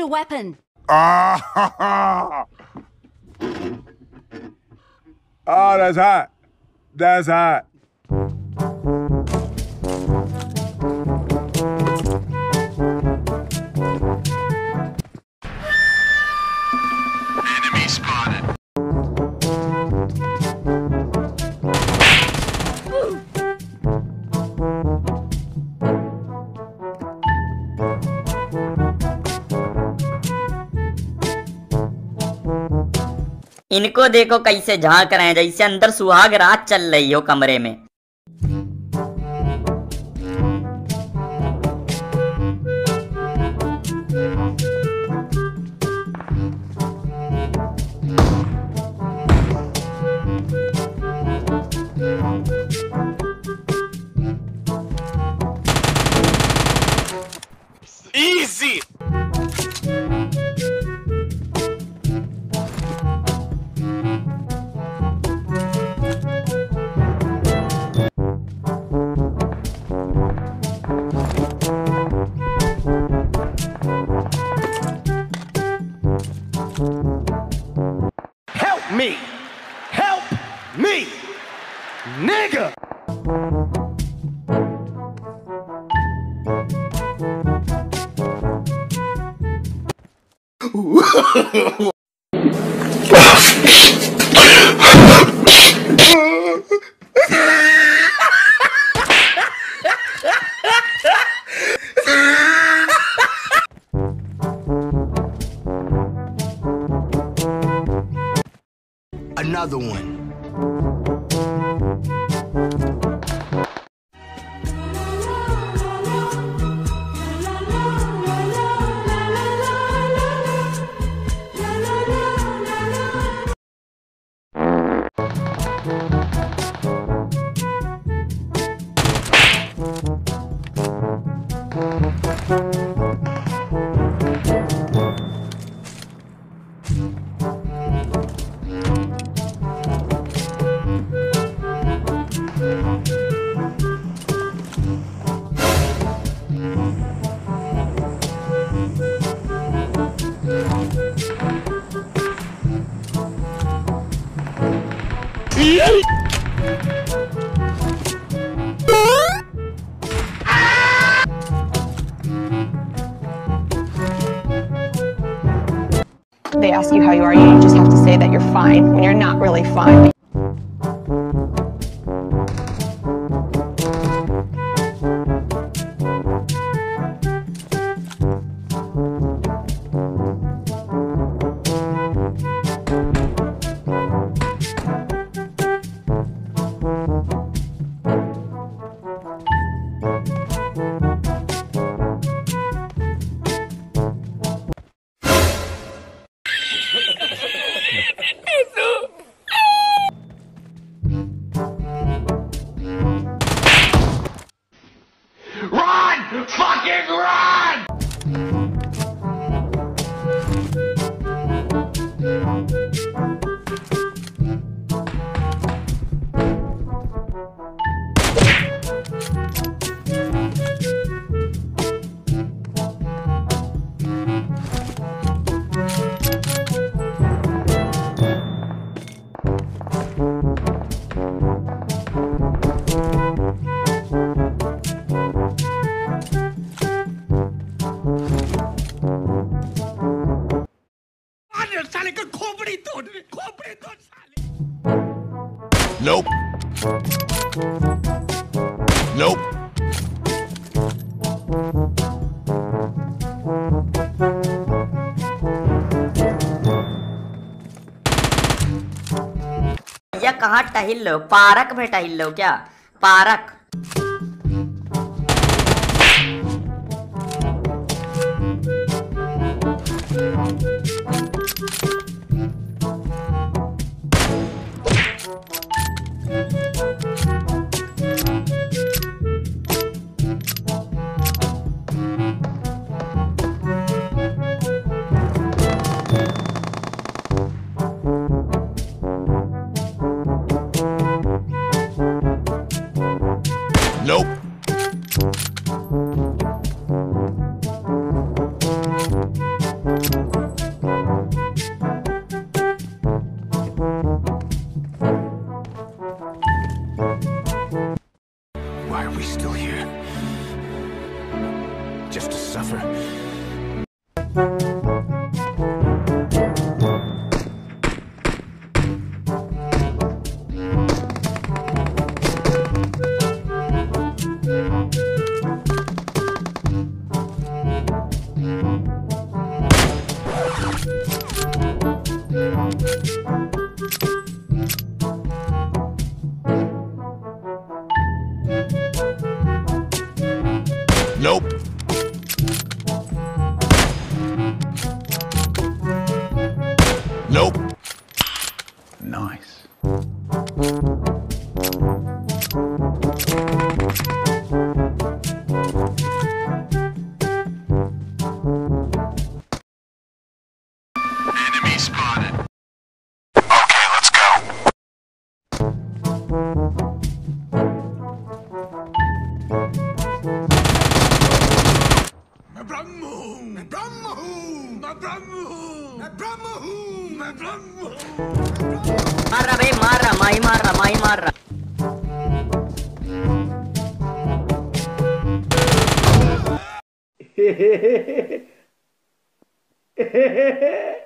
weapon. Ah, oh, that's hot. That's hot. Enemy spotted. इनको देखो कैसे झांक रहे हैं जैसे अंदर सुहाग रात चल रही हो कमरे में। Easy. Help me! Help me! Nigga! Another one. They ask you how you are, you just have to say that you're fine when you're not really fine. Run! Fucking run! Nope. Nope. भैया कहाँ टहल लो? Park में टहल लो क्या? Park. still here. Just to suffer. Nope. Nope. Nice. Enemy spotted. Okay, let's go. मार रहा बे, मार रहा, माही मार रहा, माही मार रहा। Hehehehe